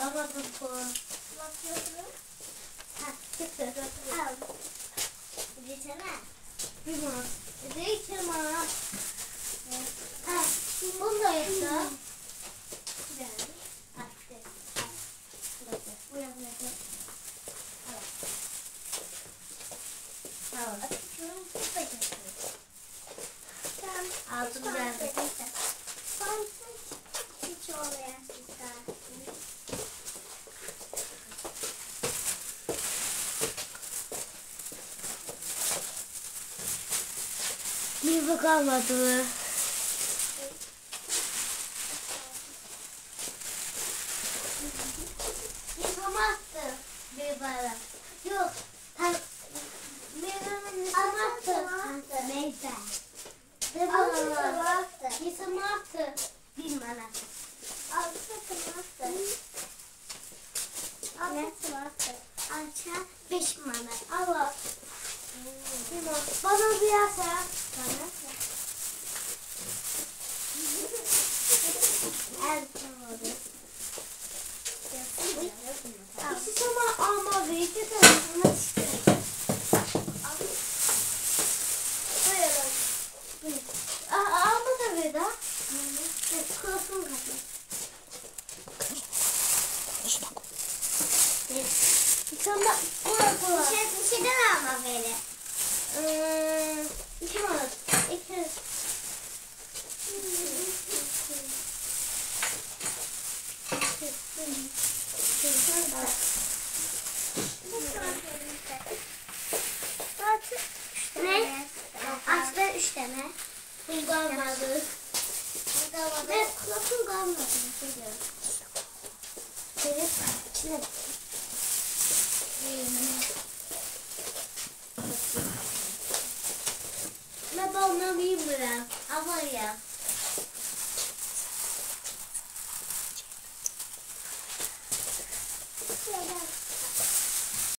Alamadım bu. Bakıyorum. Ha, çıktı. Al. Geçene. Bilmem. Değiştirme. Ha, bunu da yaptı. Aldım geldi. Hiç olmayan sizler. Bir bu kalmadı. Yıkamazdı bir bara. Yok. Meyvemin yıkamazdı. Meyve. Yıkamazdı. Bilmem. Alça 5 mana. Allah. Bana bir yasa. İşte sana alma büyük bir tarafına çıkıyor. Alma da bir daha. Kulakım kaçıyor. Sonra kulak. Bir şeyden alma beni. 2 mana. 2. Ne? Açta 3 tane. Pul kalmadı. Ve kulakım kalmadı. Benim içine. Ben balına mıyım biraz? Ama ya.